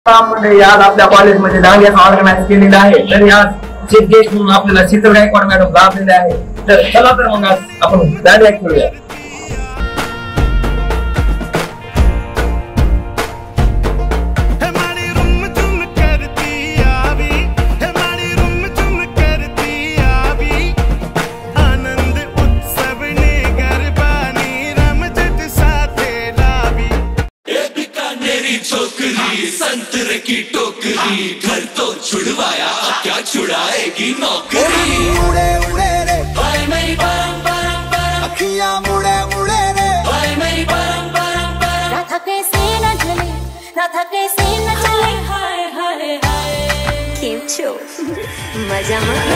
म्हणजे आज आपल्या कॉलेजमध्ये दांडियाचा ऑर्गनाईज केलेला आहे. तर आज चीफ गेस्ट म्हणून आपल्याला शीतल गायकवाड मॅडम लाभलेले आहे. तर चला तर मग आपण दांडिया खेळूया. संतरे की टोकरी घर तो छुड़वाया, क्या छुड़ाएगी नौकरी. उड़े उड़े रे भाई मेरी परम परम परम अखियां मुड़े मुड़े रे भाई मेरी परम परम परम. ना थके से न चले, ना थके से न चले. हाय हाय हाय केम छो मजा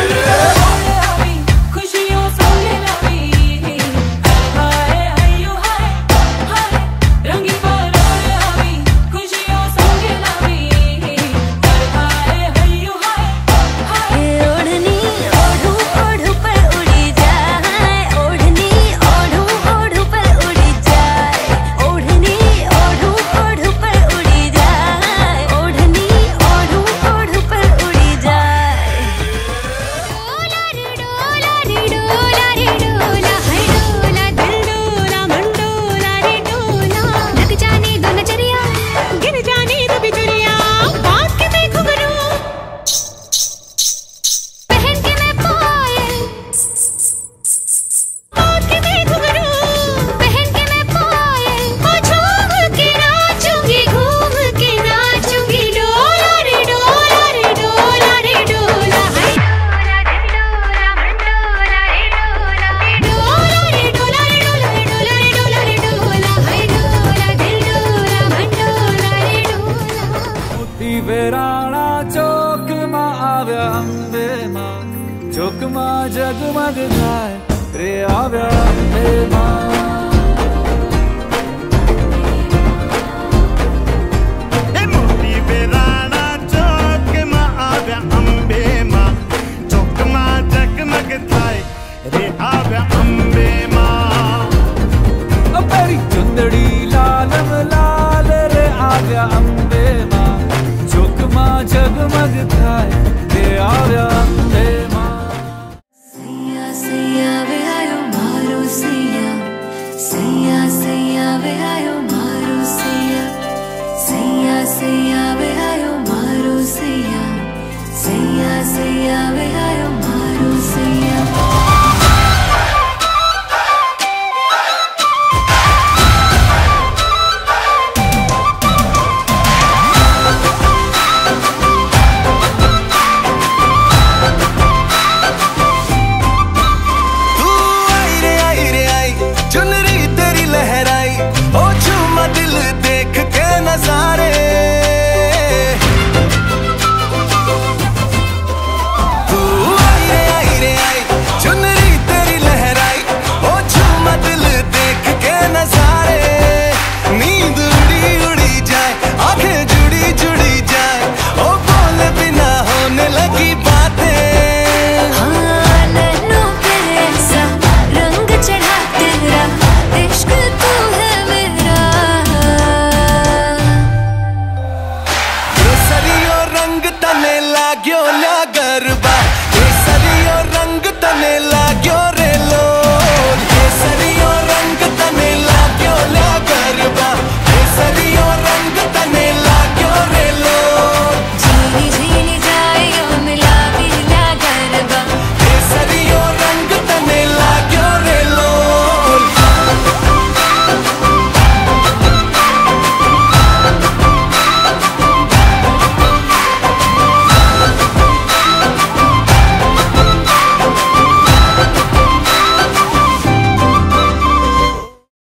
खुशियों संगे लावी. हाय हाय हाय हाय रंगी चोकमा जगमग थाय रे आव्या अंबे मां. मोती वेराणा चोकमा आव्या अंबे मां. चोकमा जगमग थाय रे आव्या अंबे मां. पेरी चुंदड़ी लालम लाल रे आव्या अंबे मां. चोकमा जगमग थाय रे आव्या अंबे मां. लाग्यो